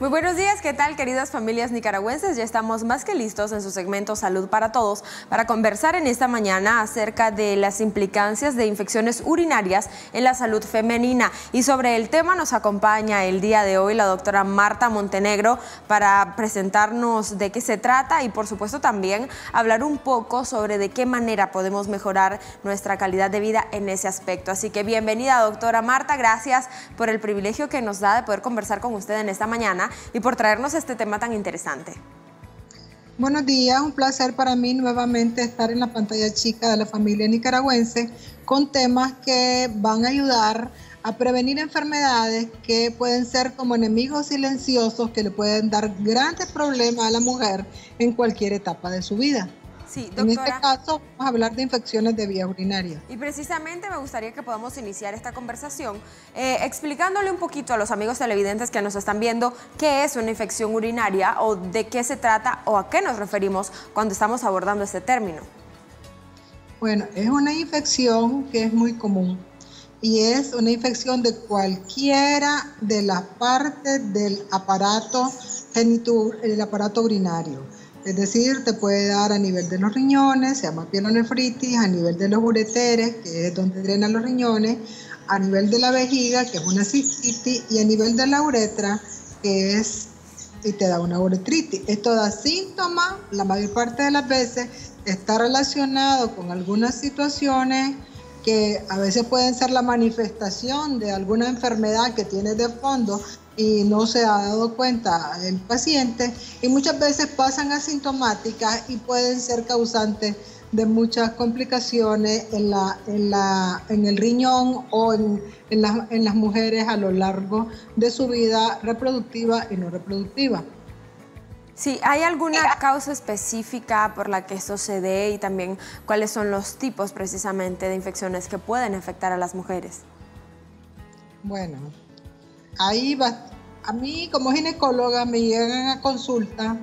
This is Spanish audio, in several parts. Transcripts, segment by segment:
Muy buenos días, ¿qué tal, queridas familias nicaragüenses? Ya estamos más que listos en su segmento Salud para Todos para conversar en esta mañana acerca de las implicancias de infecciones urinarias en la salud femenina. Y sobre el tema nos acompaña el día de hoy la doctora Marta Montenegro para presentarnos de qué se trata y por supuesto también hablar un poco sobre de qué manera podemos mejorar nuestra calidad de vida en ese aspecto. Así que bienvenida, doctora Marta, gracias por el privilegio que nos da de poder conversar con usted en esta mañana y por traernos este tema tan interesante. Buenos días, un placer para mí nuevamente estar en la pantalla chica de la familia nicaragüense con temas que van a ayudar a prevenir enfermedades que pueden ser como enemigos silenciosos que le pueden dar grandes problemas a la mujer en cualquier etapa de su vida. Sí, doctora. En este caso vamos a hablar de infecciones de vías urinarias. Y precisamente me gustaría que podamos iniciar esta conversación explicándole un poquito a los amigos televidentes que nos están viendo qué es una infección urinaria o de qué se trata o a qué nos referimos cuando estamos abordando este término. Bueno, es una infección que es muy común y es una infección de cualquiera de las partes del aparato urinario. Es decir, te puede dar a nivel de los riñones, se llama pielonefritis, a nivel de los ureteres, que es donde drenan los riñones, a nivel de la vejiga, que es una cistitis, y a nivel de la uretra, que es, y te da una uretritis. Esto da síntomas, la mayor parte de las veces está relacionado con algunas situaciones que a veces pueden ser la manifestación de alguna enfermedad que tiene de fondo y no se ha dado cuenta el paciente, y muchas veces pasan asintomáticas y pueden ser causantes de muchas complicaciones en el riñón o en las mujeres a lo largo de su vida reproductiva y no reproductiva. Sí, ¿hay alguna causa específica por la que esto se dé y también cuáles son los tipos precisamente de infecciones que pueden afectar a las mujeres? Bueno, ahí va. A mí como ginecóloga me llegan a consulta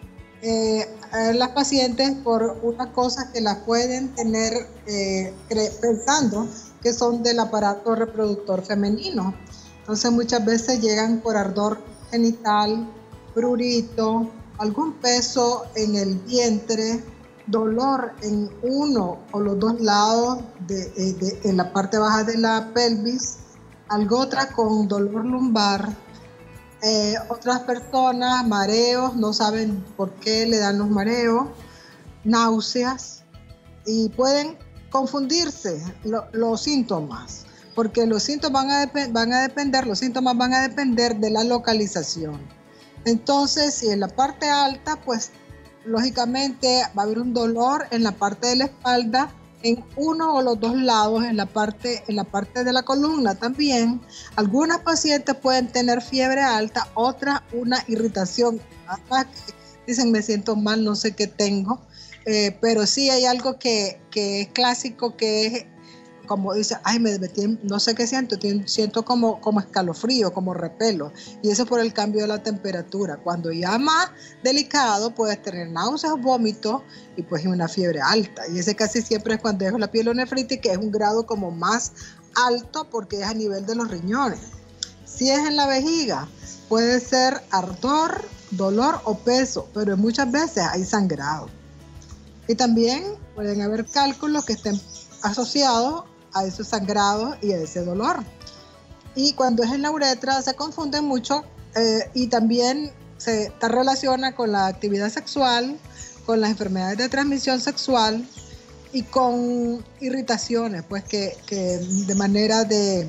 las pacientes por unas cosas que las pueden tener pensando que son del aparato reproductor femenino. Entonces muchas veces llegan por ardor genital, prurito, algún peso en el vientre, dolor en uno o los dos lados en la parte baja de la pelvis, otra con dolor lumbar, otras personas mareos, no saben por qué le dan los mareos, náuseas, y pueden confundirse los síntomas, porque los síntomas van a depender de la localización. Entonces, si en la parte alta, pues lógicamente va a haber un dolor en la parte de la espalda, en uno o los dos lados, en la parte de la columna también. Algunas pacientes pueden tener fiebre alta, otras una irritación. Dicen, me siento mal, no sé qué tengo, pero sí hay algo que es clásico, que es como dice, ay, no sé qué siento como escalofrío, como repelo, y eso por el cambio de la temperatura. Cuando ya más delicado, puedes tener náuseas o vómitos y pues una fiebre alta, y ese casi siempre es cuando es la pielonefritis, que es un grado como más alto porque es a nivel de los riñones. Si es en la vejiga, puede ser ardor, dolor o peso, pero muchas veces hay sangrado. Y también pueden haber cálculos que estén asociados a ese sangrado y a ese dolor. Y cuando es en la uretra se confunden mucho y también se relaciona con la actividad sexual, con las enfermedades de transmisión sexual y con irritaciones, pues que de manera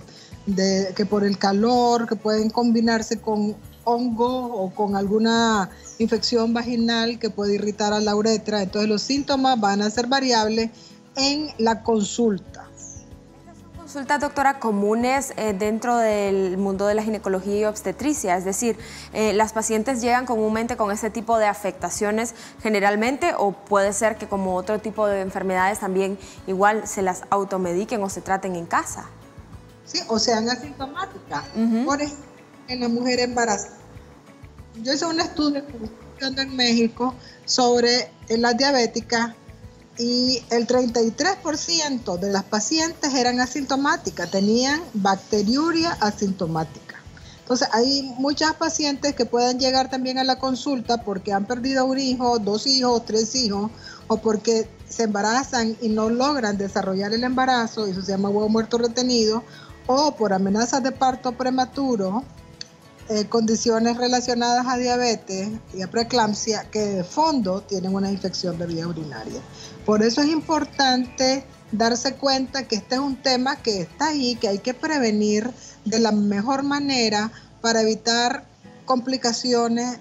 que por el calor, que pueden combinarse con hongo o con alguna infección vaginal que puede irritar a la uretra. Entonces los síntomas van a ser variables en la consulta. Consultas, doctora, comunes dentro del mundo de la ginecología y obstetricia, es decir, las pacientes llegan comúnmente con este tipo de afectaciones generalmente, o puede ser que como otro tipo de enfermedades también igual se las automediquen o se traten en casa. Sí, o sean asintomáticas. Por ejemplo, en la mujer embarazada. Yo hice un estudio en México sobre las diabéticas y el 33% de las pacientes eran asintomáticas, tenían bacteriuria asintomática. Entonces hay muchas pacientes que pueden llegar también a la consulta porque han perdido un hijo, 2 hijos, 3 hijos, o porque se embarazan y no logran desarrollar el embarazo, eso se llama huevo muerto retenido, o por amenazas de parto prematuro, condiciones relacionadas a diabetes y a preeclampsia que de fondo tienen una infección de vía urinaria. Por eso es importante darse cuenta que este es un tema que está ahí, que hay que prevenir de la mejor manera para evitar complicaciones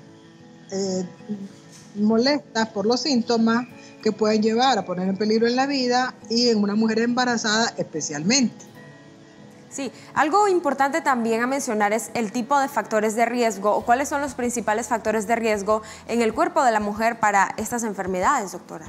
molestas por los síntomas que pueden llevar a poner en peligro en la vida y en una mujer embarazada especialmente. Sí, algo importante también a mencionar es el tipo de factores de riesgo o cuáles son los principales factores de riesgo en el cuerpo de la mujer para estas enfermedades, doctora.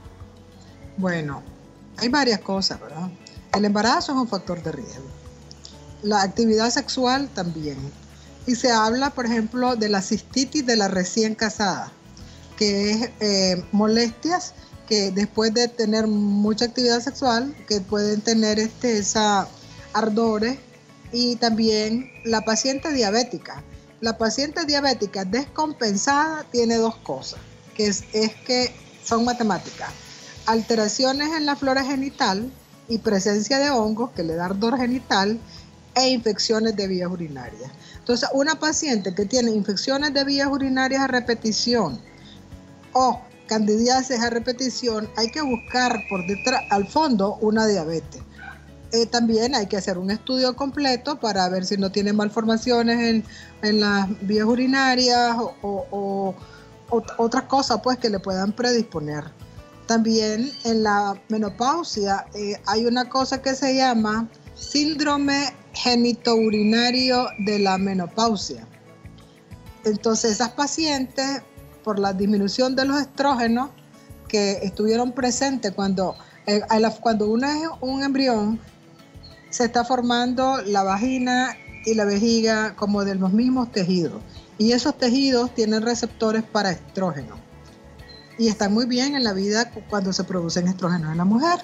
Bueno, hay varias cosas, ¿verdad? El embarazo es un factor de riesgo. La actividad sexual también. Y se habla, por ejemplo, de la cistitis de la recién casada, que es molestias que después de tener mucha actividad sexual, que pueden tener ardores, y también la paciente diabética. La paciente diabética descompensada tiene 2 cosas, que es que son matemáticas. Alteraciones en la flora genital y presencia de hongos que le da ardor genital e infecciones de vías urinarias. Entonces, una paciente que tiene infecciones de vías urinarias a repetición o candidiasis a repetición, hay que buscar por detrás, al fondo, una diabetes. También hay que hacer un estudio completo para ver si no tiene malformaciones en las vías urinarias o otras cosas pues, que le puedan predisponer. También en la menopausia hay una cosa que se llama síndrome genitourinario de la menopausia. Entonces esas pacientes, por la disminución de los estrógenos que estuvieron presentes cuando uno es un embrión, se está formando la vagina y la vejiga como de los mismos tejidos. Y esos tejidos tienen receptores para estrógeno. Y están muy bien en la vida cuando se producen estrógenos en la mujer.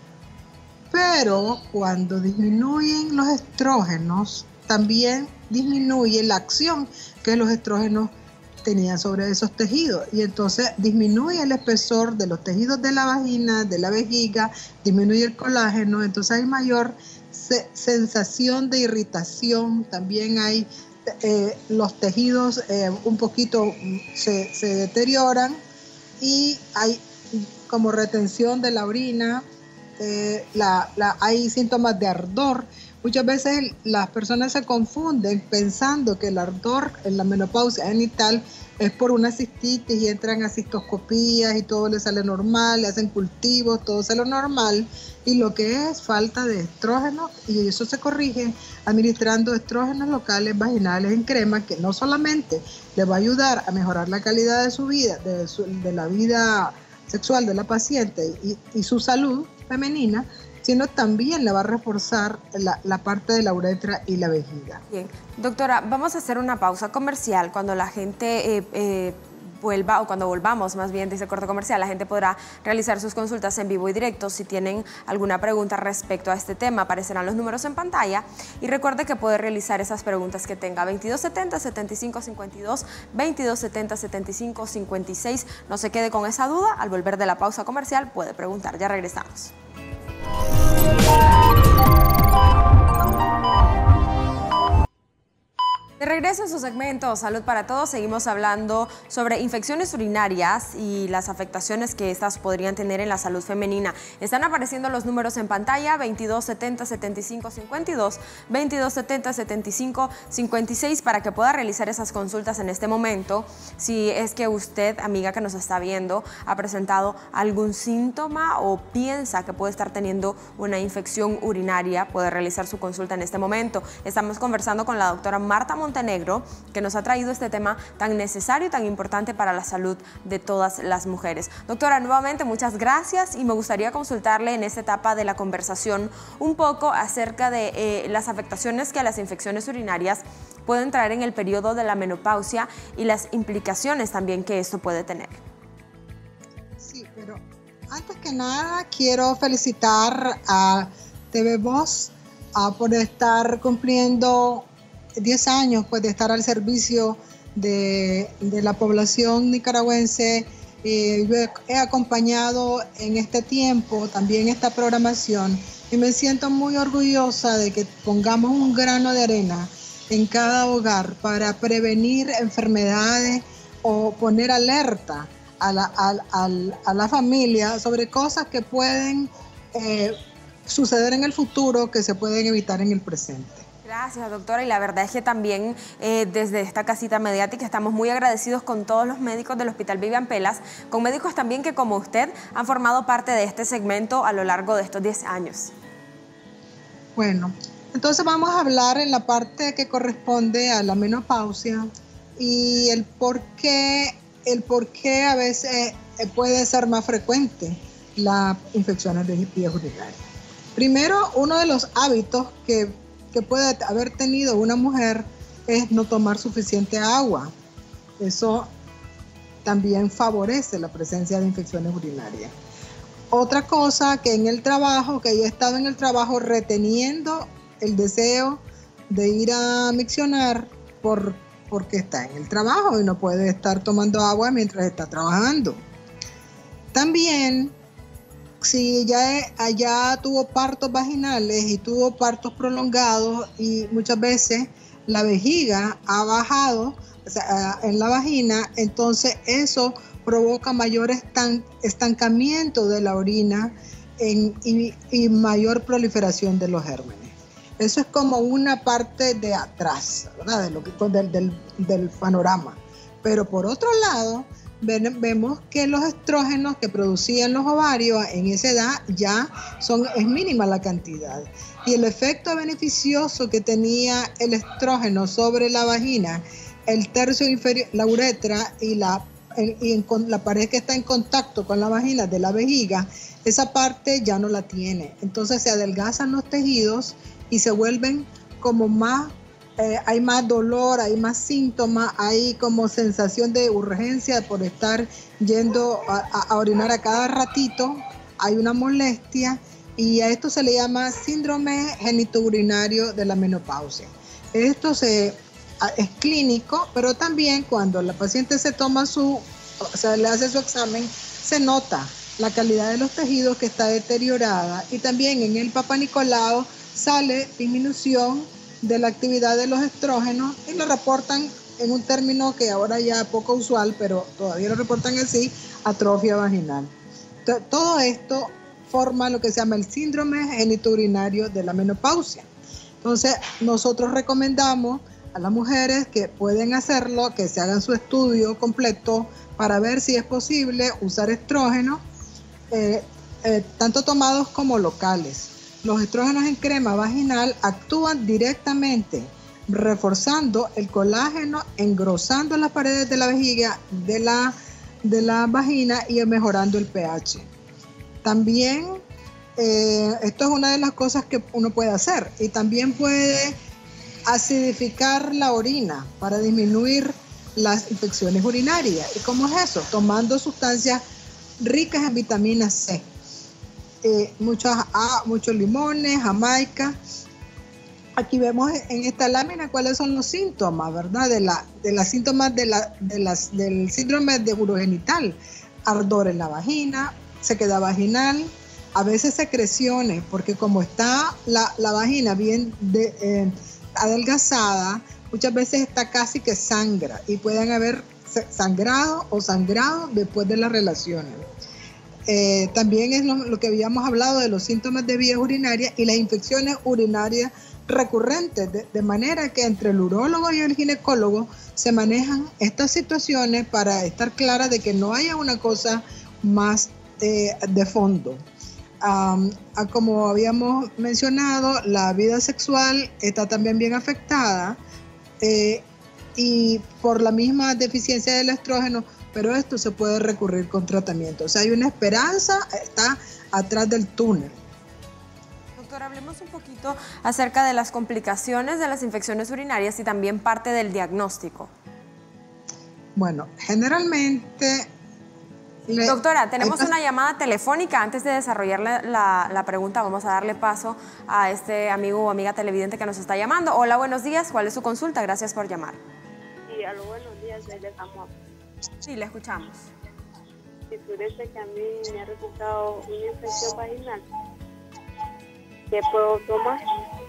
Pero cuando disminuyen los estrógenos, también disminuye la acción que los estrógenos tenían sobre esos tejidos. Y entonces disminuye el espesor de los tejidos de la vagina, de la vejiga, disminuye el colágeno, entonces hay mayor sensación de irritación, también hay los tejidos un poquito se deterioran y hay como retención de la orina, hay síntomas de ardor. Muchas veces las personas se confunden pensando que el ardor en la menopausia genital es por una cistitis y entran a cistoscopías y todo les sale normal, le hacen cultivos, todo sale normal, y lo que es falta de estrógenos, y eso se corrige administrando estrógenos locales vaginales en crema, que no solamente le va a ayudar a mejorar la calidad de su vida, de la vida sexual de la paciente y su salud femenina, sino también le va a reforzar la parte de la uretra y la vejiga. Bien, doctora, vamos a hacer una pausa comercial. Cuando la gente vuelva, o cuando volvamos más bien de ese corte comercial, la gente podrá realizar sus consultas en vivo y directo. Si tienen alguna pregunta respecto a este tema, aparecerán los números en pantalla, y recuerde que puede realizar esas preguntas que tenga. 2270-7552, 2270-7556. No se quede con esa duda, al volver de la pausa comercial puede preguntar. Ya regresamos. De regreso en su segmento Salud para Todos, seguimos hablando sobre infecciones urinarias y las afectaciones que estas podrían tener en la salud femenina. Están apareciendo los números en pantalla: 2270-7552, 2270-7556, para que pueda realizar esas consultas en este momento. Si es que usted, amiga que nos está viendo, ha presentado algún síntoma o piensa que puede estar teniendo una infección urinaria, puede realizar su consulta en este momento. Estamos conversando con la doctora Marta Montenegro, que nos ha traído este tema tan necesario y tan importante para la salud de todas las mujeres. Doctora, nuevamente muchas gracias, y me gustaría consultarle en esta etapa de la conversación un poco acerca de las afectaciones que las infecciones urinarias pueden traer en el periodo de la menopausia y las implicaciones también que esto puede tener. Sí, pero antes que nada quiero felicitar a TV Voz por estar cumpliendo 10 años pues, de estar al servicio de la población nicaragüense. Yo he acompañado en este tiempo también esta programación y me siento muy orgullosa de que pongamos un grano de arena en cada hogar para prevenir enfermedades o poner alerta a la familia sobre cosas que pueden suceder en el futuro, que se pueden evitar en el presente. Gracias, doctora. Y la verdad es que también desde esta casita mediática estamos muy agradecidos con todos los médicos del Hospital Vivian Pelas, con médicos también que como usted han formado parte de este segmento a lo largo de estos 10 años. Bueno, entonces vamos a hablar en la parte que corresponde a la menopausia y el por qué a veces puede ser más frecuente las infecciones de vías urinarias. Primero, uno de los hábitos que puede haber tenido una mujer es no tomar suficiente agua. Eso también favorece la presencia de infecciones urinarias. Otra cosa que en el trabajo, que yo he estado en el trabajo reteniendo el deseo de ir a miccionar porque está en el trabajo y no puede estar tomando agua mientras está trabajando. También, si ya tuvo partos vaginales y tuvo partos prolongados y muchas veces la vejiga ha bajado, o sea, en la vagina, entonces eso provoca mayor estancamiento de la orina y mayor proliferación de los gérmenes. Eso es como una parte de atrás, ¿verdad? Del panorama. Pero por otro lado, vemos que los estrógenos que producían los ovarios en esa edad es mínima la cantidad. Y el efecto beneficioso que tenía el estrógeno sobre la vagina, el tercio inferior, la uretra y la pared que está en contacto con la vagina de la vejiga, esa parte ya no la tiene. Entonces se adelgazan los tejidos y se vuelven como más, hay más dolor, hay más síntomas, hay como sensación de urgencia por estar yendo a orinar a cada ratito, hay una molestia y a esto se le llama síndrome genitourinario de la menopausia. Esto es clínico, pero también cuando la paciente le hace su examen, se nota la calidad de los tejidos que está deteriorada y también en el Papá Nicolau sale disminución de la actividad de los estrógenos y lo reportan en un término que ahora ya es poco usual, pero todavía lo reportan así, atrofia vaginal. Entonces, todo esto forma lo que se llama el síndrome genitourinario de la menopausia. Entonces, nosotros recomendamos a las mujeres que pueden hacerlo, que se hagan su estudio completo para ver si es posible usar estrógenos, tanto tomados como locales. Los estrógenos en crema vaginal actúan directamente reforzando el colágeno, engrosando las paredes de la vejiga de la vagina y mejorando el pH. También esto es una de las cosas que uno puede hacer y también puede acidificar la orina para disminuir las infecciones urinarias. ¿Y cómo es eso? Tomando sustancias ricas en vitamina C. Muchos limones, jamaica. Aquí vemos en esta lámina cuáles son los síntomas, ¿verdad? Del síndrome de urogenital. Ardor en la vagina, sequedad vaginal, a veces secreciones, porque como está la vagina bien adelgazada, muchas veces está casi que sangra y pueden haber sangrado después de las relaciones. También es lo que habíamos hablado de los síntomas de vías urinarias y las infecciones urinarias recurrentes, de manera que entre el urólogo y el ginecólogo se manejan estas situaciones para estar clara de que no haya una cosa más de fondo. Como habíamos mencionado, la vida sexual está también bien afectada y por la misma deficiencia del estrógeno, pero esto se puede recurrir con tratamiento. O sea, hay una esperanza, está atrás del túnel. Doctora, hablemos un poquito acerca de las complicaciones de las infecciones urinarias y también parte del diagnóstico. Bueno, generalmente Doctora, tenemos una llamada telefónica. Antes de desarrollar la pregunta, vamos a darle paso a este amigo o amiga televidente que nos está llamando. Hola, buenos días. ¿Cuál es su consulta? Gracias por llamar. Sí, aló, buenos días. Soy de Camuapa. Sí, le escuchamos. Si parece que a mí me ha resultado una infección vaginal, ¿qué puedo tomar?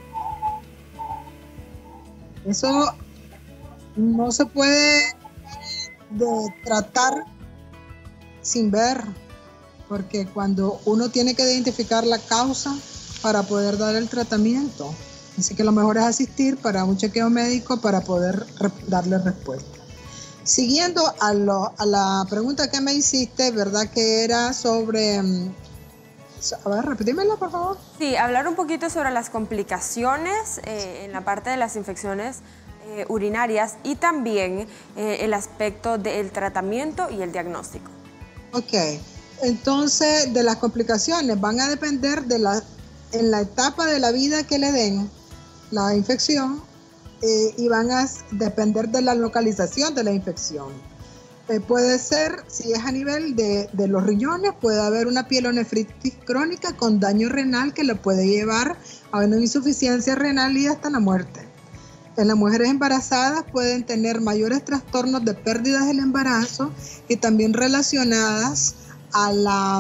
Eso no se puede tratar sin ver, porque cuando uno tiene que identificar la causa para poder dar el tratamiento, así que lo mejor es asistir para un chequeo médico para poder darle respuesta. Siguiendo a la pregunta que me hiciste, ¿verdad? Que era sobre... A ver, repetímela, por favor. Sí, hablar un poquito sobre las complicaciones en la parte de las infecciones urinarias y también el aspecto del tratamiento y el diagnóstico. Ok, entonces de las complicaciones van a depender en la etapa de la vida que le den la infección y van a depender de la localización de la infección. Puede ser, si es a nivel de los riñones, puede haber una pielonefritis crónica con daño renal que le puede llevar a una insuficiencia renal y hasta la muerte. En las mujeres embarazadas pueden tener mayores trastornos de pérdidas del embarazo y también relacionadas a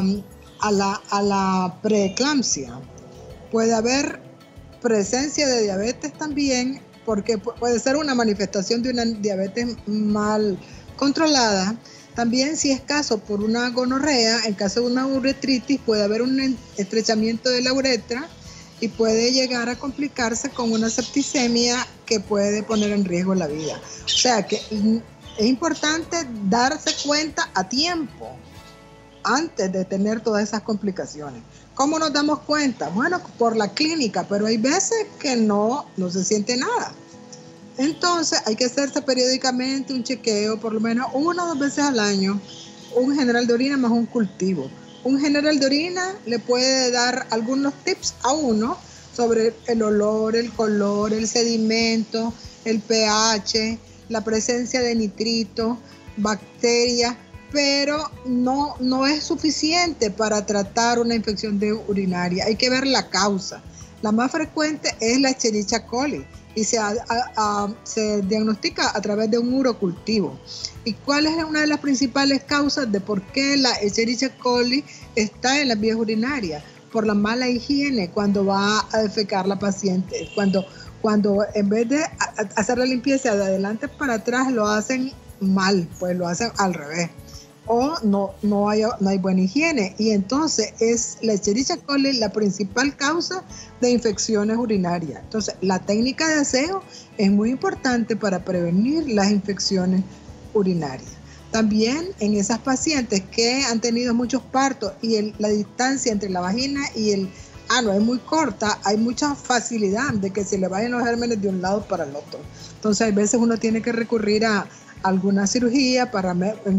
la preeclampsia. Puede haber presencia de diabetes también, porque puede ser una manifestación de una diabetes mal controlada. También, si es caso por una gonorrea, en caso de una uretritis, puede haber un estrechamiento de la uretra y puede llegar a complicarse con una septicemia que puede poner en riesgo la vida. O sea que es importante darse cuenta a tiempo antes de tener todas esas complicaciones. ¿Cómo nos damos cuenta? Bueno, por la clínica, pero hay veces que no se siente nada. Entonces hay que hacerse periódicamente un chequeo, por lo menos 1 o 2 veces al año, un general de orina más un cultivo. Un general de orina le puede dar algunos tips a uno sobre el olor, el color, el sedimento, el pH, la presencia de nitrito, bacterias, pero no es suficiente para tratar una infección urinaria. Hay que ver la causa. La más frecuente es la Escherichia coli y se diagnostica a través de un urocultivo. ¿Y cuál es una de las principales causas de por qué la Escherichia coli está en las vías urinarias? Por la mala higiene cuando va a defecar la paciente. Cuando en vez de hacer la limpieza de adelante para atrás lo hacen mal, pues lo hacen al revés. O no hay buena higiene. Y entonces es la Escherichia coli la principal causa de infecciones urinarias. Entonces la técnica de aseo es muy importante para prevenir las infecciones urinarias. También en esas pacientes que han tenido muchos partos y la distancia entre la vagina y el ano es muy corta, hay mucha facilidad de que se le vayan los gérmenes de un lado para el otro. Entonces a veces uno tiene que recurrir a alguna cirugía para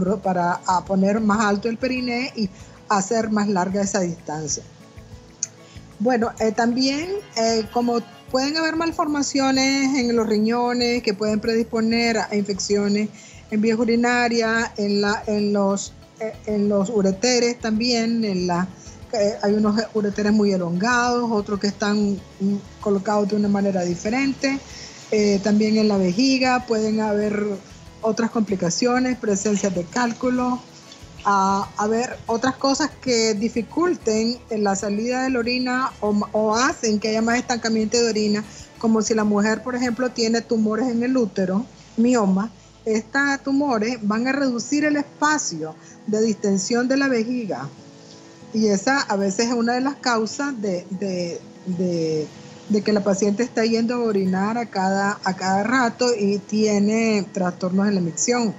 poner más alto el periné y hacer más larga esa distancia. Bueno, también como pueden haber malformaciones en los riñones que pueden predisponer a infecciones en vías urinarias, en los ureteres también, hay unos ureteres muy elongados, otros que están colocados de una manera diferente. También en la vejiga pueden haber otras complicaciones, presencia de cálculos, haber otras cosas que dificulten la salida de la orina o hacen que haya más estancamiento de orina, como si la mujer, por ejemplo, tiene tumores en el útero, mioma. Estos tumores van a reducir el espacio de distensión de la vejiga y esa a veces es una de las causas de que la paciente está yendo a orinar a cada rato y tiene trastornos en la micción.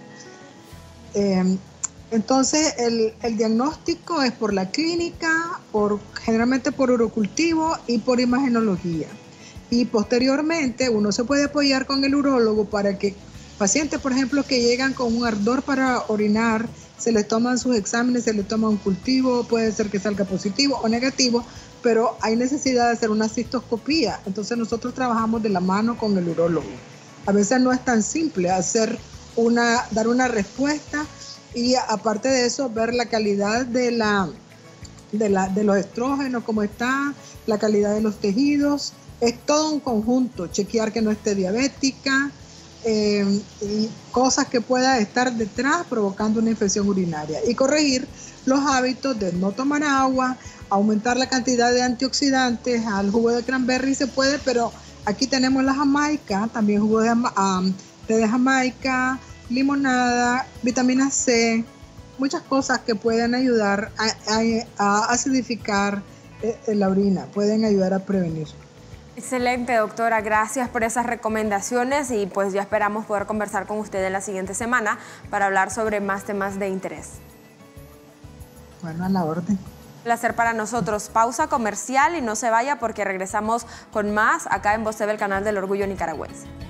Entonces el diagnóstico es por la clínica, generalmente por urocultivo y por imagenología. Y posteriormente uno se puede apoyar con el urólogo para que pacientes, por ejemplo, que llegan con un ardor para orinar, se les toman sus exámenes, se les toma un cultivo, puede ser que salga positivo o negativo, pero hay necesidad de hacer una cistoscopía. Entonces nosotros trabajamos de la mano con el urólogo. A veces no es tan simple dar una respuesta Y aparte de eso, ver la calidad de los estrógenos, cómo está, la calidad de los tejidos. Es todo un conjunto, chequear que no esté diabética y cosas que pueda estar detrás provocando una infección urinaria. Y corregir los hábitos de no tomar agua, aumentar la cantidad de antioxidantes, al jugo de cranberry se puede, pero aquí tenemos la jamaica, también jugo de té de jamaica, limonada, vitamina C, muchas cosas que pueden ayudar a acidificar la orina, pueden ayudar a prevenir. Excelente, doctora. Gracias por esas recomendaciones y pues ya esperamos poder conversar con usted en la siguiente semana para hablar sobre más temas de interés. Bueno, a la orden. Placer para nosotros. Pausa comercial y no se vaya porque regresamos con más acá en Voz TV, el canal del Orgullo Nicaragüense.